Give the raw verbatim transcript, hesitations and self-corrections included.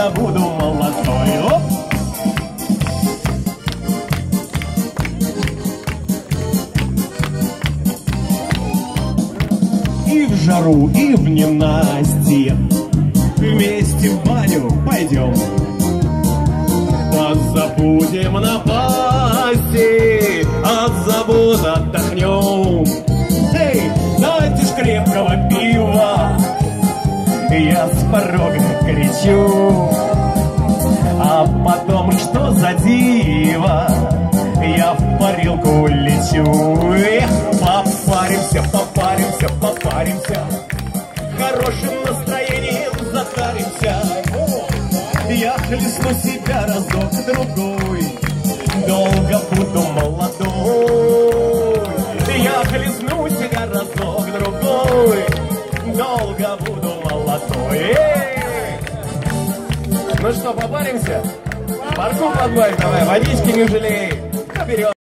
долго буду молодой. Оп! И в жару, и в ненастье вместе в баню пойдем. Позабудем напасти, от забот отдохнем. Эй, дайте ж крепкого пива, я с порога кричу. А потом, что за диво, я в парилку лечу. Эх, попаримся, попаримся, попаримся, хорошим настроением затаримся. Я хлестну себя разок-другой, долго буду молодой. Я хлестну себя разок-другой, долго буду молодой. Эй! Ну что, попаримся? Парку подбавь, давай, водички не жалей. Вперед!